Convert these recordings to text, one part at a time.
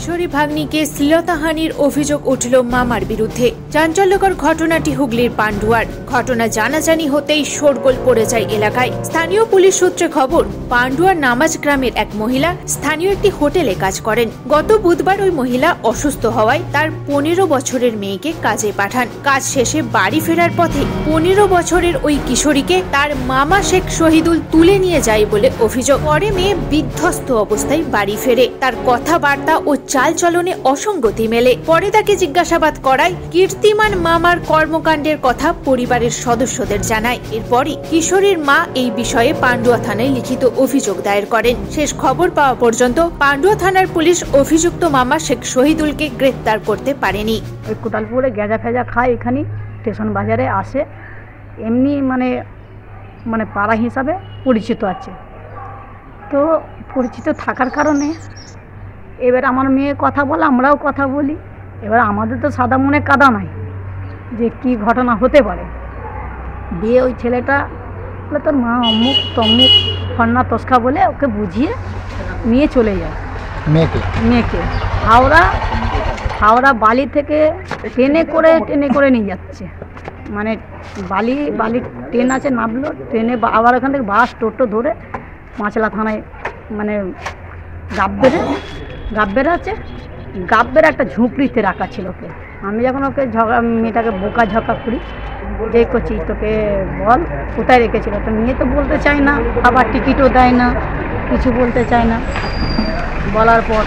কিশোরী ভাগ্নিকে শ্লীলতাহানির অভিযোগ উঠল মামার বিরুদ্ধে। চাঞ্চল্যকর ঘটনাটি হুগলির পান্ডুয়ার। ঘটনা জানাজানি হতেই শোরগোল পড়ে যায় এলাকায়। স্থানীয় পুলিশ সূত্রে খবর, পান্ডুয়ার নামাজ গ্রামের এক মহিলা স্থানীয় একটি হোটেলে কাজ করেন। গত বুধবার ওই মহিলা অসুস্থ হওয়ায় তার 15 বছরের মেয়েকে কাজে পাঠান। কাজ শেষে বাড়ি ফেরার পথে 15 বছরের ওই কিশোরীকে তার মামা শেখ শহীদুল তুলে নিয়ে যায় বলে অভিযোগ। পরে মেয়ে বিধ্বস্ত অবস্থায় বাড়ি ফেরে। তার কথাবার্তা ও চালচলনে অসঙ্গতি মেলে। পরে তাকে জিজ্ঞাসাবাদ করায় কীর্তিমান মামার কর্মকাণ্ডের কথা পরিবারের সদস্যদের জানায়। এরপরই কিশোরীর মা এই বিষয়ে পান্ডুয়া থানায় লিখিত অভিযোগ দায়ের করেন। শেষ খবর পাওয়া পর্যন্ত পান্ডুয়া থানার পুলিশ অভিযুক্ত মামা শেখ শহীদুলকে গ্রেফতার করতে পারেনি। ওই কোটালপুরে গেজা ফেজা খায়, এখানে স্টেশন বাজারে আসে, এমনি মানে পাড়া হিসাবে পরিচিত আছে। তো পরিচিত থাকার কারণে এবার আমার মেয়ে কথা বলে, আমরাও কথা বলি। এবার আমাদের তো সাদা মনে কাদা নাই যে কি ঘটনা হতে পারে। দিয়ে ওই ছেলেটা বলে তোর মা অমুক তমুক ফন্না তস্কা বলে ওকে বুঝিয়ে নিয়ে চলে যায় মেয়েকে হাওড়া বালি থেকে ট্রেনে করে নিয়ে যাচ্ছে। মানে বালি ট্রেন আছে, নামলো ট্রেনে, আবার ওখান থেকে বাস টোটো ধরে মাছলা থানায় মানে গাব্বের আছে, গাব্বের একটা ঝুঁকড়িতে রাখা ছিল ওকে। আমি যখন ওকে মেয়েটাকে ঝকা করি যে করছি তোকে বল কোথায় রেখেছিল, তো মেয়ে তো বলতে চায় না, আবার টিকিটও দেয় না, কিছু বলতে চায় না। বলার পর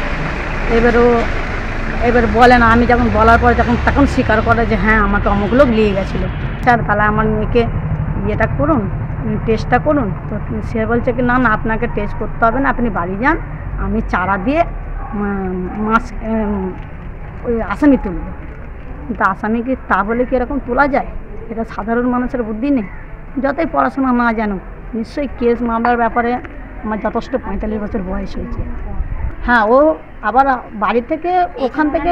এবার বলে না। আমি যখন বলার পর তখন স্বীকার করে যে হ্যাঁ আমাকে অমুক লোক নিয়ে গেছিলো। তাহলে আমার মেয়েকে ইয়েটা করুন, টেস্টটা করুন। তো সে বলছে কি না আপনাকে টেস্ট করতে হবে না, আপনি বাড়ি যান, আমি চারা দিয়ে মাছ ওই আসামি তুলব। কিন্তু আসামিকে তা বলে কি এরকম তোলা যায়? এটা সাধারণ মানুষের বুদ্ধি নেই। যতই পড়াশোনা না জানুক, নিশ্চয়ই কেস মামলার ব্যাপারে আমার যথেষ্ট 45 বছর বয়স হয়েছে। হ্যাঁ, ও আবার বাড়ি থেকে ওখান থেকে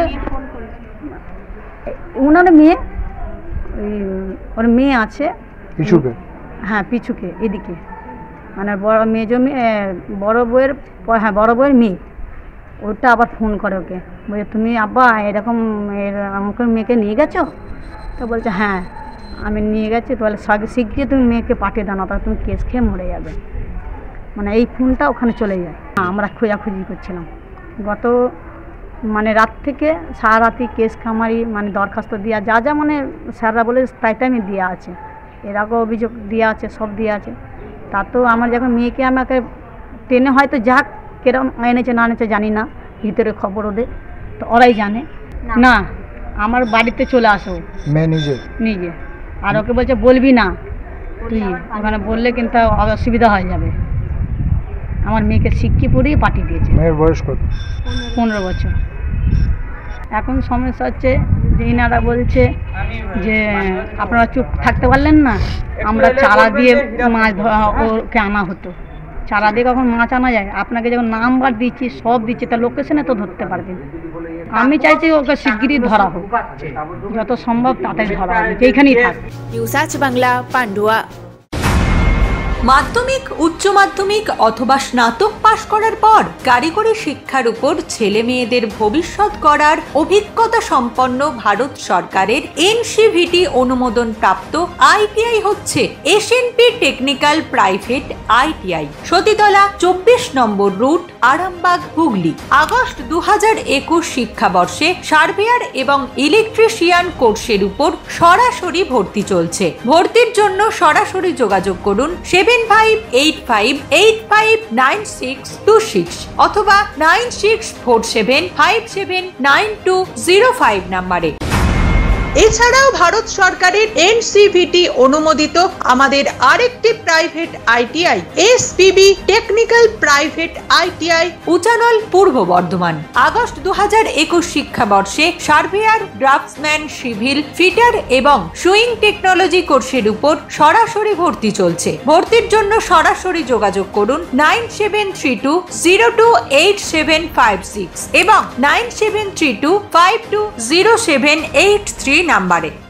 ওনার মেয়ে, ওর মেয়ে আছে পিছুকে, হ্যাঁ পিছুকে এদিকে, মানে বড় বউয়ের মেয়ে, ওটা আবার ফোন করে ওকে, বলছে তুমি আব্বা এরকম আমাকে মেয়েকে নিয়ে গেছো? তো বলছে হ্যাঁ আমি নিয়ে গেছি। তাহলে শিগগিরই তুমি মেয়েকে পাঠিয়ে দাও, না তাহলে তুমি কেস খেয়ে মরে যাবে। মানে এই ফোনটা ওখানে চলে যায়। আমরা খোঁজাখুঁজি করছিলাম গত রাত থেকে সারা রাতি কেস খামারি দরখাস্ত দেওয়া যা মানে স্যাররা বলে তাই আমি দেওয়া আছে, এর আগেও অভিযোগ দেওয়া আছে, সব দেওয়া আছে। তা তো আমার যখন মেয়েকে আমাকে ট্রেনে হয়তো যাক কেরম এনেছে না এনেছে জানি না, ভিতরে খবর ওদের, তো ওরাই জানে। না আমার বাড়িতে চলে আসো মেয়ে নিজে, আর ওকে বলছে বলবি না তুই, ওখানে বললে কিন্তু অসুবিধা হয়ে যাবে। আমার মেয়েকে শিক্ষি পড়িয়ে পাঠিয়ে দিয়েছে। মেয়ের বয়স কত? 15 বছর। এখন সমস্যা হচ্ছে যে ইনারা বলছে যে আপনারা চুপ থাকতে পারলেন না, আমরা চারা দিয়ে মাছ ওকে আনা হতো। চারা দিয়ে কখন মাছ আনা যায়? আপনাকে যখন নাম্বার দিচ্ছি সব দিচ্ছি, তা লোকেশনে তো ধরতে পারবেন। আমি চাইছি ওকে শিগগিরই ধরা হোক, যত সম্ভব তাড়াতাড়ি ধরা হবে, যেখানেই থাক। নিউজ আজ বাংলা, পান্ডুয়া। মাধ্যমিক, উচ্চ মাধ্যমিক অথবা স্নাতক পাশ করার পর কারিগরি শিক্ষার উপর ছেলে মেয়েদের ভবিষ্যৎ গড়ার অভিজ্ঞতা সম্পন্ন ভারত সরকারের NCVT অনুমোদন প্রাপ্ত ITI হচ্ছে SNP technical private ITI, Satitala 24 নম্বর রুট, আরামবাগ, হুগলি। আগস্ট 2021 শিক্ষাবর্ষে সার্ভেয়ার এবং ইলেকট্রিশিয়ান কোর্সের উপর সরাসরি ভর্তি চলছে। ভর্তির জন্য সরাসরি যোগাযোগ করুন 7585859626 অথবা 9647579205 নম্বরে। এছাড়াও ভারত সরকারের NCVT অনুমোদিত আমাদের আরেকটি private ITI SPB technical private ITI উচানল, পূর্ব বর্ধমান। আগস্ট 2021 শিক্ষাবর্ষে সার্ভেয়ার, ড্রাফটসম্যান, সিভিল, ফিটার এবং সুইং টেকনোলজি কোর্সের উপর সরাসরি ভর্তি চলছে। ভর্তির জন্য সরাসরি যোগাযোগ করুন 9732028756 এবং 9732520783 নম্বরে।